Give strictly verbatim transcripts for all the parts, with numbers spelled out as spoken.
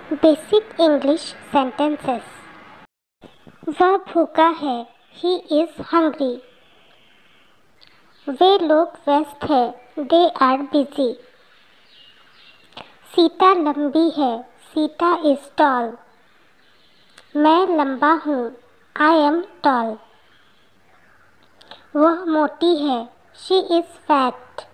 Basic English sentences. वह भूखा है, ही इज़ हंग्री। वे लोग व्यस्त हैं, दे आर बिजी। सीता लंबी है, सीता इज़ टॉल। मैं लंबा हूँ, आई एम टॉल। वह मोटी है, शी इज़ फैट।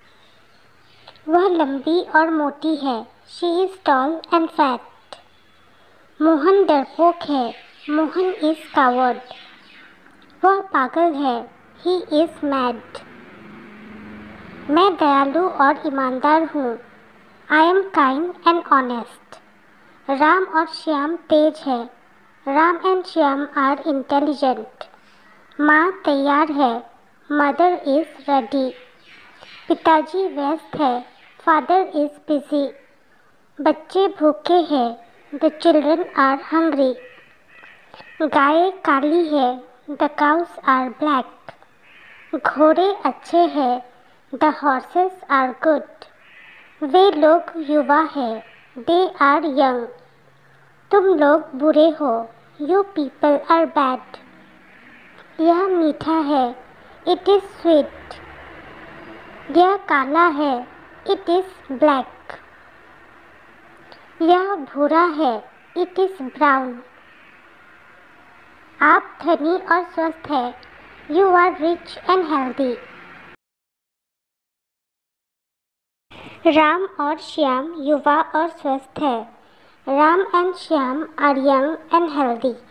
वह लंबी और मोटी है, she is tall and fat. Mohan डरपोक है, मोहन इज़ कावर्ड। वह पागल है, ही इज़ मैड। मैं दयालु और ईमानदार हूँ, I am kind and honest. Ram और श्याम तेज है, Ram and Shyam are intelligent. माँ तैयार है, मदर इज़ रेडी। पिताजी व्यस्त है, फादर इज़ बिजी। बच्चे भूखे हैं, द चिल्ड्रन आर हंग्री। गाय काली है, द काउस आर ब्लैक। घोड़े अच्छे हैं, द हॉर्सेस आर गुड। वे लोग युवा हैं, दे आर यंग। तुम लोग बुरे हो, यू पीपल आर बैड। यह मीठा है, इट इज़ स्वीट। यह काला है, इट इज़ ब्लैक। यह भूरा है, इट इज़ ब्राउन। आप धनी और स्वस्थ हैं, you are rich and healthy. Ram और श्याम युवा और स्वस्थ हैं, Ram and Shyam are young and healthy.